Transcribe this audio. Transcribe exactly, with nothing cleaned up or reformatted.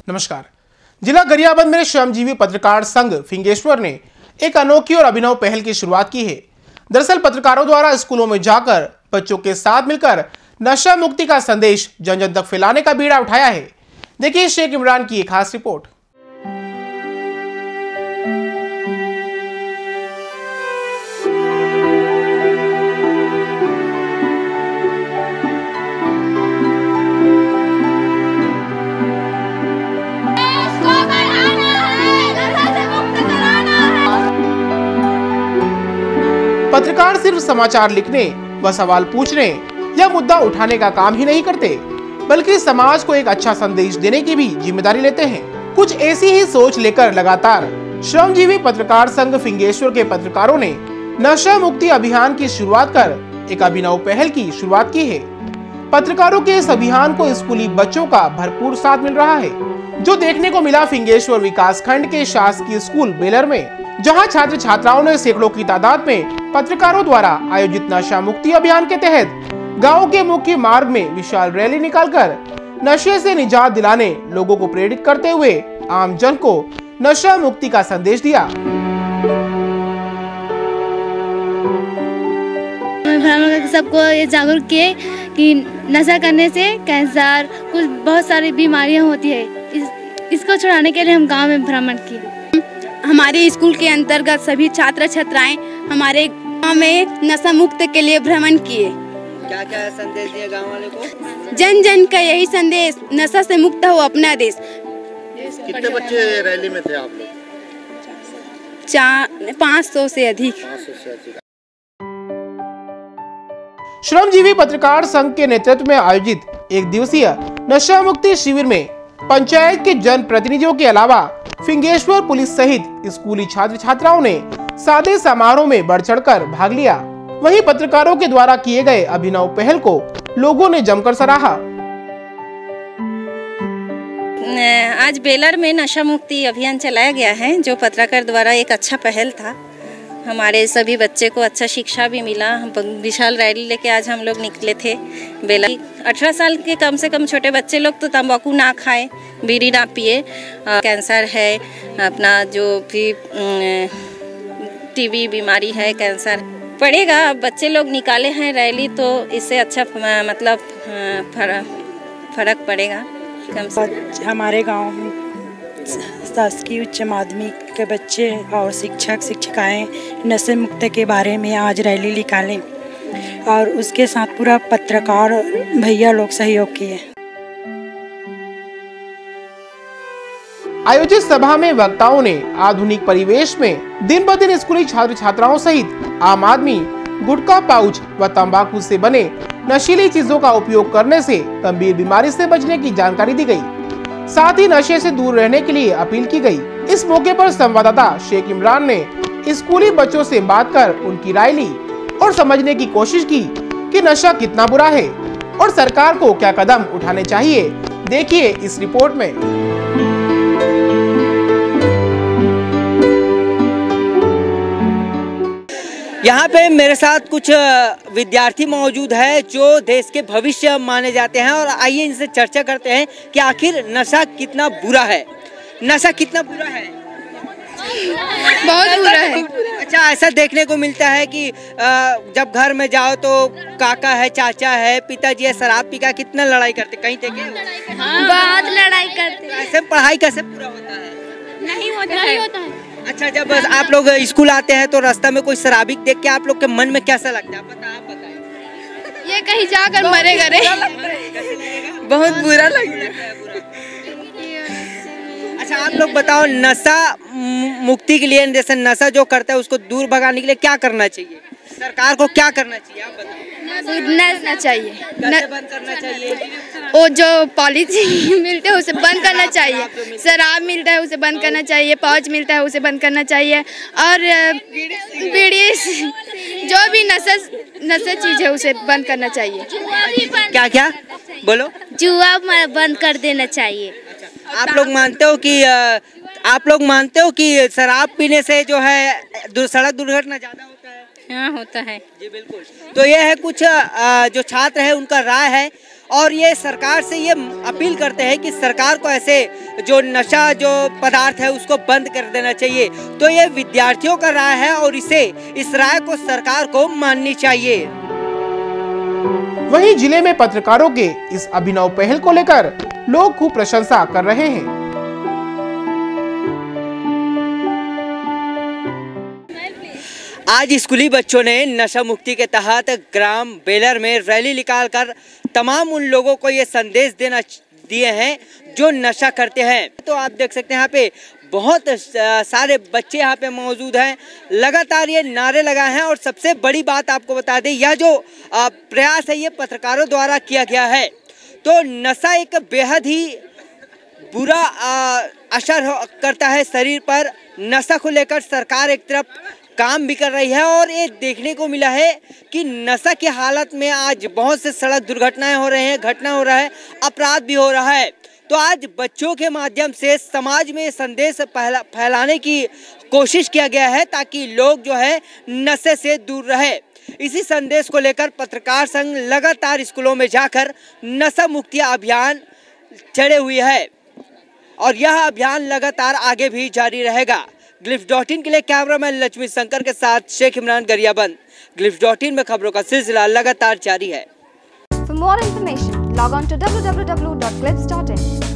नमस्कार। जिला गरियाबंद में श्रमजीवी पत्रकार संघ फिंगेश्वर ने एक अनोखी और अभिनव पहल की शुरुआत की है। दरअसल पत्रकारों द्वारा स्कूलों में जाकर बच्चों के साथ मिलकर नशा मुक्ति का संदेश जन जन तक फैलाने का बीड़ा उठाया है। देखिए शेख इमरान की एक खास रिपोर्ट। पत्रकार सिर्फ समाचार लिखने व सवाल पूछने या मुद्दा उठाने का काम ही नहीं करते, बल्कि समाज को एक अच्छा संदेश देने की भी जिम्मेदारी लेते हैं। कुछ ऐसी ही सोच लेकर लगातार श्रमजीवी पत्रकार संघ फिंगेश्वर के पत्रकारों ने नशा मुक्ति अभियान की शुरुआत कर एक अभिनव पहल की शुरुआत की है। पत्रकारों के इस अभियान को स्कूली बच्चों का भरपूर साथ मिल रहा है, जो देखने को मिला फिंगेश्वर विकास खंड के शासकीय स्कूल बेलर में, जहां छात्र छात्राओं ने सैकड़ों की तादाद में पत्रकारों द्वारा आयोजित नशा मुक्ति अभियान के तहत गांव के मुख्य मार्ग में विशाल रैली निकालकर नशे से निजात दिलाने लोगों को प्रेरित करते हुए आम जन को नशा मुक्ति का संदेश दिया। सबको ये जागरूक किए कि नशा करने से कैंसर, कुछ बहुत सारी बीमारियां होती है। इस, इसको छुड़ाने के लिए हम गांव में भ्रमण किए। हमारे स्कूल के अंतर्गत सभी छात्र छात्राएं हमारे गांव में नशा मुक्त के लिए भ्रमण किए। क्या क्या संदेश दिया गांव वाले को? जन जन का यही संदेश, नशा से मुक्त हो अपना देश। कितने बच्चे रैली में थे आप लोग? चार पाँच सौ से अधिक। श्रमजीवी पत्रकार संघ के नेतृत्व में आयोजित एक दिवसीय नशा मुक्ति शिविर में पंचायत के जन प्रतिनिधियों के अलावा फिंगेश्वर पुलिस सहित स्कूली छात्र छात्राओं ने सादे समारोह में बढ़ चढ़कर भाग लिया। वहीं पत्रकारों के द्वारा किए गए अभिनव पहल को लोगों ने जमकर सराहा। आज बेलर में नशा मुक्ति अभियान चलाया गया है, जो पत्रकार द्वारा एक अच्छा पहल था। हमारे सभी बच्चे को अच्छा शिक्षा भी मिला। विशाल रैली लेके आज हम लोग निकले थे बेलर। अठारह साल के कम से कम छोटे बच्चे लोग तो तंबाकू ना खाएं, बीड़ी ना पिए। कैंसर है, अपना जो भी टीबी बीमारी है, कैंसर पड़ेगा। बच्चे लोग निकाले हैं रैली, तो इससे अच्छा मतलब फर्क पड़ेगा कम से। हमारे गांव में शासकीय उच्च माध्यमिक के बच्चे और शिक्षक शिक्षिकाएं नशे मुक्त के बारे में आज रैली निकालें और उसके साथ पूरा पत्रकार भैया लोग सहयोग किए। आयोजित सभा में वक्ताओं ने आधुनिक परिवेश में दिन ब दिन स्कूली छात्र छात्राओं सहित आम आदमी गुटखा पाउच व तंबाकू से बने नशीली चीजों का उपयोग करने से गंभीर बीमारी से बचने की जानकारी दी गई। साथ ही नशे से दूर रहने के लिए अपील की गई। इस मौके पर संवाददाता शेख इमरान ने स्कूली बच्चों से बात कर उनकी राय ली और समझने की कोशिश की कि नशा कितना बुरा है और सरकार को क्या कदम उठाने चाहिए। देखिए इस रिपोर्ट में। यहाँ पे मेरे साथ कुछ विद्यार्थी मौजूद है जो देश के भविष्य माने जाते हैं, और आइए इनसे चर्चा करते हैं कि आखिर नशा कितना बुरा है। नशा कितना बुरा है? बहुत बुरा है। अच्छा, ऐसा देखने को मिलता है कि जब घर में जाओ तो काका है, चाचा है, पिताजी है, शराब पी का कितना लड़ाई करते, कहीं देखे? हाँ, बहुत लड़ाई करते। ऐसे पढ़ाई कैसे पूरा होता है? नहीं होता नहीं होता है। अच्छा, जब आप लोग स्कूल आते हैं तो रास्ता में कोई शराबी देख के आप लोग के मन में कैसा लगता है? पता आप बताएं। ये कहीं जाकर मरे करे। बहुत बुरा लगता है। अच्छा, आप लोग बताओ, नशा मुक्ति के लिए, जैसे नशा जो करता है उसको दूर भगाने के लिए क्या करना चाहिए? सरकार को क्या करना चाहिए आप बताओ? नशा चाहिए, कैसे बंद करना चाहिए? वो जो पॉलिथीन मिलते हैं उसे बंद करना चाहिए, शराब मिलता है उसे बंद करना चाहिए, पाउच मिलता है उसे बंद करना चाहिए, और बीड़ी जो भी नशा नशा चीज है उसे बंद करना चाहिए। क्या क्या बोलो? जुआ बंद कर देना चाहिए। अच्छा, आप लोग मानते हो कि आप लोग मानते हो कि शराब पीने से जो है सड़क दुर्घटना ज्यादा होता है? हाँ, होता है जी बिल्कुल। तो ये है कुछ जो छात्र है उनका राय है, और ये सरकार से ये अपील करते हैं कि सरकार को ऐसे जो नशा जो पदार्थ है उसको बंद कर देना चाहिए। तो ये विद्यार्थियों का राय है और इसे इस राय को सरकार को माननी चाहिए। वहीं जिले में पत्रकारों के इस अभिनव पहल को लेकर लोग खूब प्रशंसा कर रहे हैं। आज स्कूली बच्चों ने नशा मुक्ति के तहत ग्राम बेलर में रैली निकालकर तमाम उन लोगों को ये संदेश देना दिए हैं जो नशा करते हैं। तो आप देख सकते हैं यहाँ पे बहुत सारे बच्चे यहाँ पे मौजूद हैं, लगातार ये नारे लगाए हैं। और सबसे बड़ी बात आपको बता दें, यह जो प्रयास है ये पत्रकारों द्वारा किया गया है। तो नशा एक बेहद ही बुरा असर करता है शरीर पर। नशा को लेकर सरकार एक तरफ काम भी कर रही है और ये देखने को मिला है कि नशा की हालत में आज बहुत से सड़क दुर्घटनाएं हो रहे हैं, घटना हो रहा है, अपराध भी हो रहा है। तो आज बच्चों के माध्यम से समाज में संदेश फैलाने की कोशिश किया गया है ताकि लोग जो है नशे से दूर रहे। इसी संदेश को लेकर पत्रकार संघ लगातार स्कूलों में जाकर नशा मुक्ति अभियान चढ़े हुए है और यह अभियान लगातार आगे भी जारी रहेगा। ग्लिफ डॉट इन के लिए कैमरामैन लक्ष्मी शंकर के साथ Sheikh Imran Gariaband. Glibs dot in में खबरों का सिलसिला लगातार जारी है। For more information, log on to w w w dot clips dot in.